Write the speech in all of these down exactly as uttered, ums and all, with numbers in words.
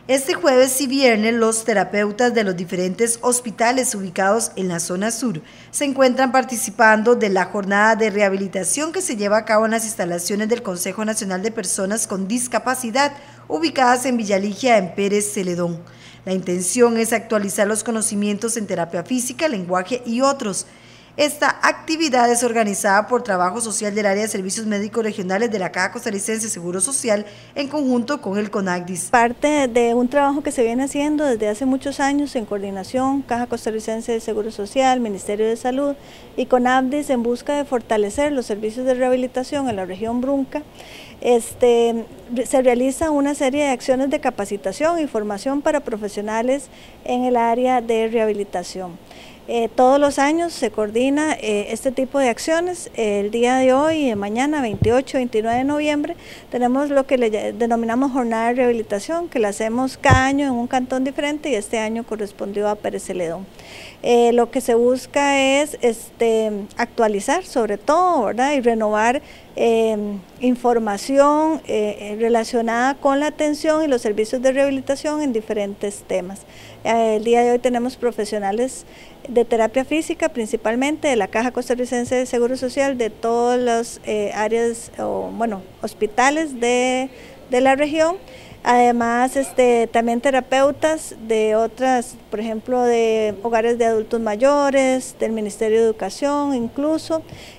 Este jueves y viernes, los terapeutas de los diferentes hospitales ubicados en la zona sur se encuentran participando de la jornada de rehabilitación que se lleva a cabo en las instalaciones del Consejo Nacional de Personas con Discapacidad, ubicadas en Villaligia, en Pérez Celedón. La intención es actualizar los conocimientos en terapia física, lenguaje y otros. Esta actividad es organizada por Trabajo Social del Área de Servicios Médicos Regionales de la Caja Costarricense de Seguro Social en conjunto con el CONACDIS. Parte de un trabajo que se viene haciendo desde hace muchos años en coordinación Caja Costarricense de Seguro Social, Ministerio de Salud y CONACDIS en busca de fortalecer los servicios de rehabilitación en la región Brunca. Este, se realiza una serie de acciones de capacitación y formación para profesionales en el área de rehabilitación. Eh, todos los años se coordina eh, este tipo de acciones. Eh, el día de hoy, eh, mañana veintiocho y veintinueve de noviembre, tenemos lo que le denominamos jornada de rehabilitación, que la hacemos cada año en un cantón diferente y este año correspondió a Pérez Celedón. Eh, lo que se busca es este, actualizar sobre todo, ¿verdad? Y renovar eh, información eh, relacionada con la atención y los servicios de rehabilitación en diferentes temas. Eh, el día de hoy tenemos profesionales de terapia física, principalmente de la Caja Costarricense de Seguro Social, de todas las eh, áreas, o, bueno, hospitales de, de la región. Además, este, también terapeutas de otras, por ejemplo, de hogares de adultos mayores, del Ministerio de Educación incluso,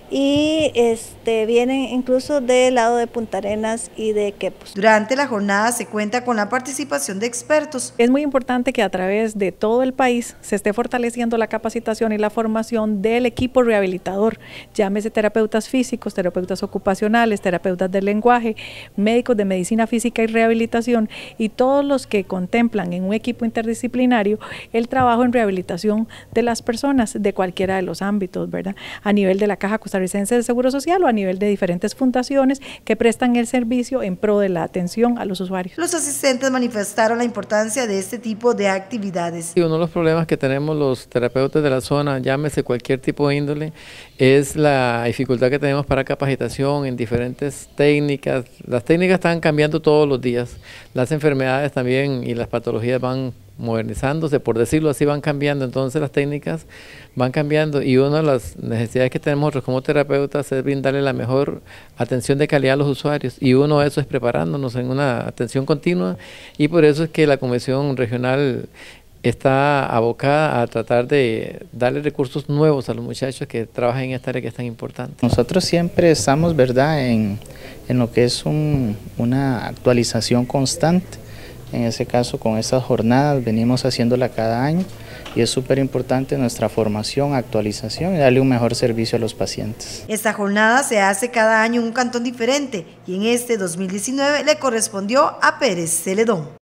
y este, vienen incluso del lado de Punta Arenas y de Quepos. Durante la jornada se cuenta con la participación de expertos. Es muy importante que a través de todo el país se esté fortaleciendo la capacitación y la formación del equipo rehabilitador, llámese terapeutas físicos, terapeutas ocupacionales, terapeutas del lenguaje, médicos de medicina física y rehabilitación, y todos los que contemplan en un equipo interdisciplinario el trabajo en rehabilitación de las personas de cualquiera de los ámbitos, ¿verdad? A nivel de la Caja Costarricense de Seguro Social o a nivel de diferentes fundaciones que prestan el servicio en pro de la atención a los usuarios. Los asistentes manifestaron la importancia de este tipo de actividades. Uno de los problemas que tenemos los terapeutas de la zona, llámese cualquier tipo de índole, es la dificultad que tenemos para capacitación en diferentes técnicas. Las técnicas están cambiando todos los días. Las enfermedades también y las patologías van modernizándose, por decirlo así, van cambiando, entonces las técnicas van cambiando y una de las necesidades que tenemos nosotros como terapeutas es brindarle la mejor atención de calidad a los usuarios y uno de eso es preparándonos en una atención continua y por eso es que la Comisión Regional está abocada a tratar de darle recursos nuevos a los muchachos que trabajan en esta área que es tan importante. Nosotros siempre estamos, ¿verdad?, en, en lo que es un, una actualización constante. En ese caso, con estas jornadas venimos haciéndola cada año y es súper importante nuestra formación, actualización y darle un mejor servicio a los pacientes. Esta jornada se hace cada año en un cantón diferente y en este dos mil diecinueve le correspondió a Pérez Celedón.